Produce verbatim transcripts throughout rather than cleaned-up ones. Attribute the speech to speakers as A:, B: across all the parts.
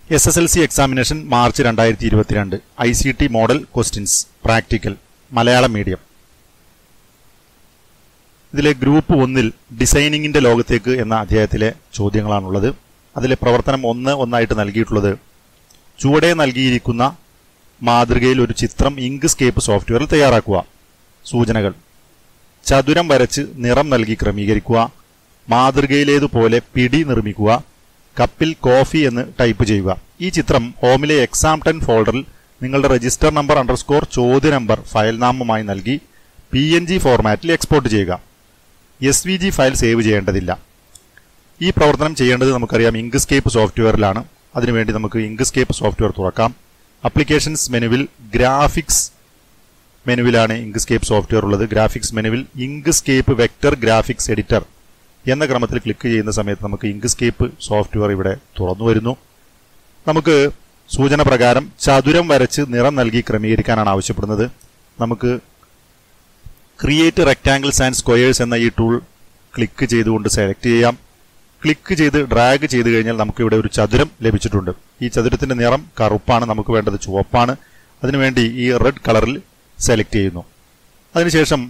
A: S S L C examination March രണ്ടായിരത്തി ഇരുപത്തിരണ്ട് I C T model questions practical Malayalam medium. ഇതിലെ group ഒന്നിൽ ഡിസൈനിങ്ങിന്റെ ലോകത്തേക്ക് എന്ന അധ്യായത്തിലെ ചോദ്യങ്ങളാണുള്ളത്. അതിലെ പ്രവർത്തനം ഒന്ന് ഒന്നായിട്ട് നൽകിയിട്ടുള്ളത് ചുവടെ നൽകിയിരിക്കുന്ന മാതൃകയിൽ ഒരു ചിത്രം ഇങ്ക്സ്കേപ്പ് സോഫ്റ്റ്വെയറിൽ തയ്യാറാക്കുക. സൂചനകൾ: ചതുരം വരച്ച് നിറം നൽകി ക്രമീകരിക്കുക, മാതൃകയിലേതുപോലെ പിടി നിർമ്മിക്കുക, കപ്പിൽ കോഫി എന്ന് ടൈപ്പ് ചെയ്യുക. ഈ ചിത്രം ഹോമിലെ എക്സാം ടെൻ ഫോൾഡറിൽ നിങ്ങളുടെ രജിസ്റ്റർ നമ്പർ അണ്ടർസ്കോർ ചോദ്യ നമ്പർ ഫയൽ നാമമായി നൽകി പി എൻ ജി ഫോർമാറ്റിൽ എക്സ്പോർട്ട് ചെയ്യുക. S V G file save ചെയ്യേണ്ടതില്ല. ഈ പ്രവർത്തനം ചെയ്യേണ്ടത് നമുക്കറിയാം ഇങ്ക്സ്കേപ്പ് സോഫ്റ്റ്വെയറിലാണ്. അതിനുവേണ്ടി നമുക്ക് ഇങ്ക്സ്കേപ്പ് സോഫ്റ്റ്വെയർ തുറക്കാം. അപ്ലിക്കേഷൻസ് മെനുവിൽ ഗ്രാഫിക്സ് മെനുവിലാണ് ഇങ്ക്സ്കേപ്പ് സോഫ്റ്റ്വെയർ ഉള്ളത്. ഗ്രാഫിക്സ് മെനുവിൽ ഇങ്ക്സ്കേപ്പ് വെക്ടർ ഗ്രാഫിക്സ് എഡിറ്റർ എന്ന ക്രമത്തിൽ ക്ലിക്ക് ചെയ്യുന്ന സമയത്ത് നമുക്ക് ഇങ്ക്സ്കേപ്പ് സോഫ്റ്റ്വെയർ ഇവിടെ തുറന്നു വരുന്നു. നമുക്ക് സൂചന പ്രകാരം ചതുരം വരച്ച് നിറം നൽകി ക്രമീകരിക്കാനാണ് ആവശ്യപ്പെടുന്നത്. നമുക്ക് ക്രിയേറ്റ് റെക്ടാങ്കിൾസ് ആൻഡ് സ്ക്വയേഴ്സ് എന്ന ഈ ടൂൾ ക്ലിക്ക് ചെയ്തുകൊണ്ട് സെലക്ട് ചെയ്യാം. ക്ലിക്ക് ചെയ്ത് ഡ്രാഗ് ചെയ്ത് കഴിഞ്ഞാൽ നമുക്ക് ഇവിടെ ഒരു ചതുരം ലഭിച്ചിട്ടുണ്ട്. ഈ ചതുരത്തിന്റെ നിറം കറുപ്പാണ്, നമുക്ക് വേണ്ടത് ചുവപ്പാണ്. അതിനുവേണ്ടി ഈ റെഡ് കളറിൽ സെലക്ട് ചെയ്യുന്നു. അതിനുശേഷം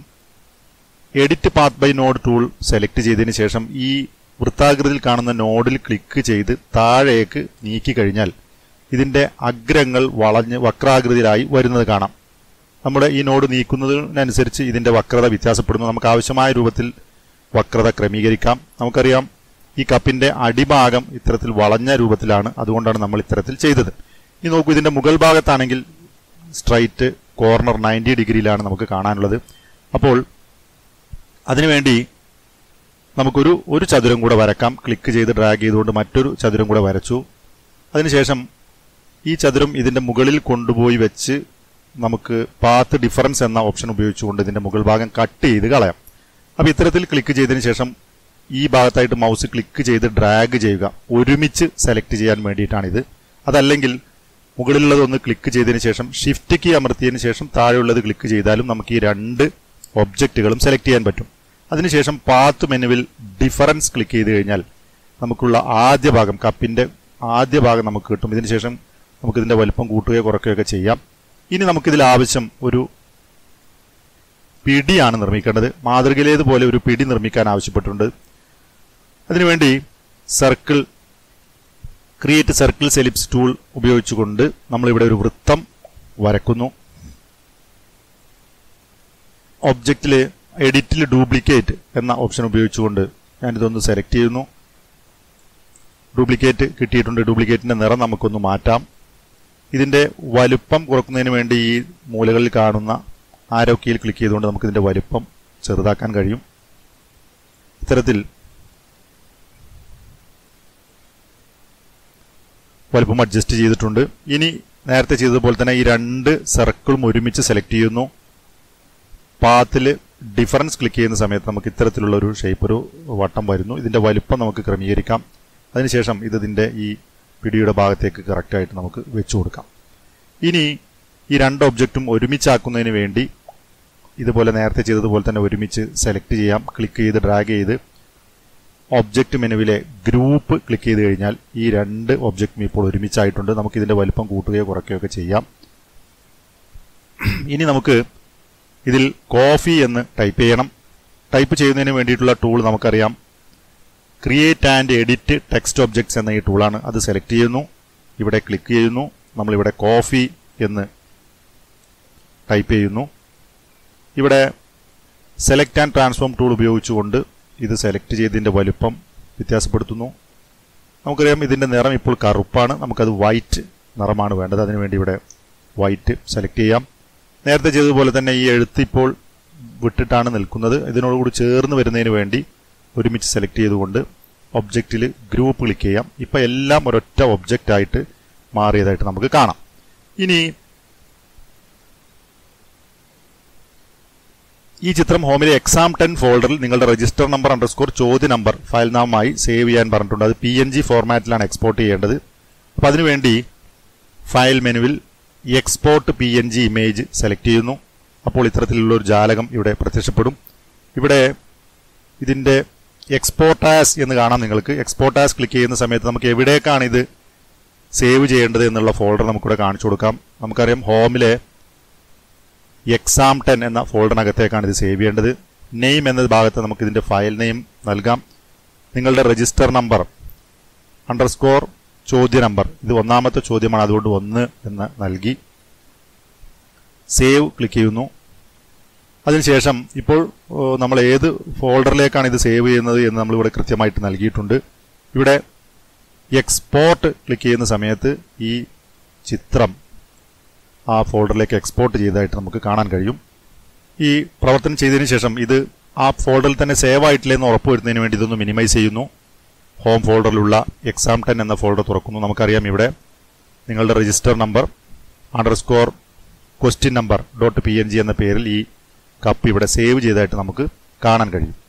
A: edit path by node tool select ചെയ്തതിന് ശേഷം ഈ വൃത്താകൃതിയിൽ കാണുന്ന നോഡിൽ ക്ലിക്ക് ചെയ്ത് താഴേക്ക് നീക്കി കഴിഞ്ഞാൽ ഇതിന്റെ അഗ്രങ്ങൾ വളഞ്ഞ് വക്രാകൃതിയിലായി വരുന്നത് കാണാം. നമ്മുടെ ഈ നോഡ് നീക്കുന്നതിനനുസരിച്ച് ഇതിന്റെ വക്രത വ്യത്യാസപ്പെടുന്നു. നമുക്ക് ആവശ്യമായ രൂപത്തിൽ വക്രത ക്രമീകരിക്കാം. നമുക്കറിയാം ഈ കപ്പിന്റെ അടിഭാഗം ഇത്തരത്തിൽ വളഞ്ഞ രൂപത്തിലാണ്, അതുകൊണ്ടാണ് നമ്മൾ ഇത്തരത്തിൽ ചെയ്തത്. ഇനി നോക്കൂ, ഇതിന്റെ മുകൾ ഭാഗത്താണെങ്കിൽ സ്ട്രൈറ്റ് കോർണർ നയൻറ്റി ഡിഗ്രിയിലാണ് നമുക്ക് കാണാനുള്ളത്. അപ്പോൾ അതിനുവേണ്ടി നമുക്കൊരു ഒരു ചതുരം കൂടെ വരക്കാം. ക്ലിക്ക് ചെയ്ത് ഡ്രാഗ് ചെയ്തുകൊണ്ട് മറ്റൊരു ചതുരം കൂടെ വരച്ചു. അതിനുശേഷം ഈ ചതുരം ഇതിന്റെ മുകളിൽ കൊണ്ടുപോയി വെച്ച് നമുക്ക് പാത്ത് ഡിഫറൻസ് എന്ന ഓപ്ഷൻ ഉപയോഗിച്ചുകൊണ്ട് ഇതിന്റെ മുകൾ ഭാഗം കട്ട് ചെയ്ത് കളയാം. അപ്പോൾ ഇത്തരത്തിൽ ക്ലിക്ക് ചെയ്തതിന് ശേഷം ഈ ഭാഗത്തായിട്ട് മൗസ് ക്ലിക്ക് ചെയ്ത് ഡ്രാഗ് ചെയ്യുക. ഒരുമിച്ച് സെലക്ട് ചെയ്യാൻ വേണ്ടിയിട്ടാണിത്. അതല്ലെങ്കിൽ മുകളിലുള്ളതൊന്ന് ക്ലിക്ക് ചെയ്തതിന് ശേഷം ഷിഫ്റ്റ് കീ അമർത്തിയതിന് ശേഷം താഴെയുള്ളത് ക്ലിക്ക് ചെയ്താലും നമുക്ക് ഈ രണ്ട് ഒബ്ജക്റ്റുകളും സെലക്ട് ചെയ്യാൻ പറ്റും. അതിനുശേഷം പാത്ത് മെനുവിൽ ഡിഫറൻസ് ക്ലിക്ക് ചെയ്ത് കഴിഞ്ഞാൽ നമുക്കുള്ള ആദ്യ ഭാഗം, കപ്പിന്റെ ആദ്യ ഭാഗം നമുക്ക് കിട്ടും. ഇതിനുശേഷം നമുക്കിതിന്റെ വലുപ്പം കൂട്ടുകയോ കുറയ്ക്കുകയൊക്കെ ചെയ്യാം. ഇനി നമുക്കിതിൽ ആവശ്യം ഒരു പിടിയാണ് നിർമ്മിക്കേണ്ടത്. മാതൃകയിലേതുപോലെ ഒരു പിടി നിർമ്മിക്കാൻ ആവശ്യപ്പെട്ടിട്ടുണ്ട്. അതിനുവേണ്ടി circle create circles ellipse tool ഉപയോഗിച്ചുകൊണ്ട് നമ്മളിവിടെ ഒരു വൃത്തം വരക്കുന്നു. ഒബ്ജക്റ്റിൽ എഡിറ്റിൽ ഡ്യൂപ്ലിക്കേറ്റ് എന്ന ഓപ്ഷൻ ഉപയോഗിച്ചുകൊണ്ട് ഞാനിതൊന്ന് സെലക്ട് ചെയ്യുന്നു. ഡ്യൂപ്ലിക്കേറ്റ് കിട്ടിയിട്ടുണ്ട്. ഡ്യൂപ്ലിക്കേറ്റിന്റെ നിറം നമുക്കൊന്ന് മാറ്റാം. ഇതിന്റെ വലുപ്പം കുറക്കുന്നതിന് വേണ്ടി ഈ മൂലകളിൽ കാണുന്ന ആരോ കീയിൽ ക്ലിക്ക് ചെയ്തുകൊണ്ട് നമുക്ക് ഇതിന്റെ വലുപ്പം ചെറുതാക്കാൻ കഴിയും. ഇത്തരത്തിൽ വലുപ്പം അഡ്ജസ്റ്റ് ചെയ്തിട്ടുണ്ട്. ഇനി നേരത്തെ ചെയ്തതുപോലെ തന്നെ ഈ രണ്ട് സർക്കിളും ഒരുമിച്ച് സെലക്ട് ചെയ്യുന്നു. പാത്തിൽ ഡിഫറൻസ് ക്ലിക്ക് ചെയ്യുന്ന സമയത്ത് നമുക്ക് ഇത്തരത്തിലുള്ള ഒരു ഷേപ്പ്, ഒരു വട്ടം വരുന്നു. ഇതിന്റെ വലുപ്പം നമുക്ക് ക്രമീകരിക്കാം. അതിനുശേഷം ഇത് ഇതിന്റെ ഈ പിടിയുടെ ഭാഗത്തേക്ക് കറക്റ്റായിട്ട് നമുക്ക് വെച്ചു കൊടുക്കാം. ഇനി ഈ രണ്ട് ഒബ്ജക്റ്റും ഒരുമിച്ചാക്കുന്നതിന് വേണ്ടി ഇതുപോലെ നേരത്തെ ചെയ്തതുപോലെ തന്നെ ഒരുമിച്ച് സെലക്ട് ചെയ്യാം. ക്ലിക്ക് ചെയ്ത് ഡ്രാഗ് ചെയ്ത് ഒബ്ജക്റ്റ് മെനുവിലെ ഗ്രൂപ്പ് ക്ലിക്ക് ചെയ്ത് കഴിഞ്ഞാൽ ഈ രണ്ട് ഒബ്ജക്റ്റും ഇപ്പോൾ ഒരുമിച്ചായിട്ടുണ്ട്. നമുക്ക് ഇതിന്റെ വലുപ്പം കൂട്ടുകയോ കുറയ്ക്കുകയോ ഒക്കെ ചെയ്യാം. ഇനി നമുക്ക് ഇതിൽ കോഫി എന്ന് ടൈപ്പ് ചെയ്യണം. ടൈപ്പ് ചെയ്യുന്നതിന് വേണ്ടിയിട്ടുള്ള ടൂൾ നമുക്കറിയാം create and edit text objects എന്ന ഈ ടൂളാണ്. അത് സെലക്ട് ചെയ്യുന്നു. ഇവിടെ ക്ലിക്ക് ചെയ്യുന്നു. നമ്മളിവിടെ കോഫി എന്ന് ടൈപ്പ് ചെയ്യുന്നു. ഇവിടെ സെലക്ട് ആൻഡ് ട്രാൻസ്ഫോം ടൂൾ ഉപയോഗിച്ചുകൊണ്ട് ഇത് സെലക്ട് ചെയ്തതിൻ്റെ വലുപ്പം വ്യത്യാസപ്പെടുത്തുന്നു. നമുക്കറിയാം ഇതിൻ്റെ നിറം ഇപ്പോൾ കറുപ്പാണ്. നമുക്കത് വൈറ്റ് നിറമാണ് വേണ്ടത്. അതിനുവേണ്ടി ഇവിടെ വൈറ്റ് സെലക്ട് ചെയ്യാം. നേരത്തെ ചെയ്തതുപോലെ തന്നെ ഈ എഴുത്ത് ഇപ്പോൾ വിട്ടിട്ടാണ് നിൽക്കുന്നത്. ഇതിനോടുകൂടി ചേർന്ന് വരുന്നതിന് വേണ്ടി ഒരുമിച്ച് സെലക്ട് ചെയ്തുകൊണ്ട് ഒബ്ജക്റ്റിൽ ഗ്രൂപ്പ് ക്ലിക്ക് ചെയ്യാം. ഇപ്പം എല്ലാം ഒരൊറ്റ ഒബ്ജക്റ്റ് ആയിട്ട് മാറിയതായിട്ട് നമുക്ക് കാണാം. ഇനി ഈ ചിത്രം ഹോമിലെ എക്സാം ടെൻ ഫോൾഡറിൽ നിങ്ങളുടെ രജിസ്റ്റർ നമ്പർ അണ്ടർസ്കോർ ചോദ്യ നമ്പർ ഫയൽ നാമമായി സേവ് ചെയ്യാൻ പറഞ്ഞിട്ടുണ്ട്. അത് പി എൻ ജി ഫോർമാറ്റിലാണ് എക്സ്പോർട്ട് ചെയ്യേണ്ടത്. അപ്പം അതിനുവേണ്ടി ഫയൽ മെനുവിൽ export P N G image select ചെയ്യുന്നു. അപ്പോൾ ഇത്തരത്തിലുള്ള ഒരു ജാലകം ഇവിടെ പ്രത്യക്ഷപ്പെടും. ഇവിടെ ഇതിൻ്റെ എക്സ്പോർട്ട് ആസ് എന്ന് കാണാം നിങ്ങൾക്ക്. എക്സ്പോർട്ട് ആസ് ക്ലിക്ക് ചെയ്യുന്ന സമയത്ത് നമുക്ക് എവിടേക്കാണ് ഇത് സേവ് ചെയ്യേണ്ടത് എന്നുള്ള ഫോൾഡർ നമുക്കിവിടെ കാണിച്ചു കൊടുക്കാം. നമുക്കറിയാം ഹോമിലെ എക്സാം ടെൻ എന്ന ഫോൾഡറിനകത്തേക്കാണ് ഇത് സേവ് ചെയ്യേണ്ടത്. നെയിം എന്ന ഭാഗത്ത് നമുക്ക് ഇതിൻ്റെ ഫയൽ നെയിം നൽകാം. നിങ്ങളുടെ രജിസ്റ്റർ നമ്പർ അണ്ടർസ്കോർ ചോദ്യ നമ്പർ, ഇത് ഒന്നാമത്തെ ചോദ്യമാണ്, അതുകൊണ്ട് ഒന്ന് എന്ന് നൽകി സേവ് ക്ലിക്ക് ചെയ്യുന്നു. അതിനുശേഷം ഇപ്പോൾ നമ്മൾ ഏത് ഫോൾഡറിലേക്കാണ് ഇത് സേവ് ചെയ്യുന്നത് എന്ന് നമ്മളിവിടെ കൃത്യമായിട്ട് നൽകിയിട്ടുണ്ട്. ഇവിടെ എക്സ്പോർട്ട് ക്ലിക്ക് ചെയ്യുന്ന സമയത്ത് ഈ ചിത്രം ആ ഫോൾഡറിലേക്ക് എക്സ്പോർട്ട് ചെയ്തതായിട്ട് നമുക്ക് കാണാൻ കഴിയും. ഈ പ്രവർത്തനം ചെയ്തതിന് ശേഷം ഇത് ആ ഫോൾഡറിൽ തന്നെ സേവ് ആയിട്ടില്ലെന്ന് ഉറപ്പുവരുന്നതിന് വേണ്ടി ഇതൊന്ന് മിനിമൈസ് ചെയ്യുന്നു. ഹോം ഫോൾഡറിലുള്ള എക്സാം ടെൻ എന്ന ഫോൾഡർ തുറക്കുന്നു. നമുക്കറിയാം ഇവിടെ നിങ്ങളുടെ register number underscore question number dot P N G എന്ന പേരിൽ ഈ കപ്പ് ഇവിടെ സേവ് ചെയ്തതായിട്ട് നമുക്ക് കാണാൻ കഴിയും.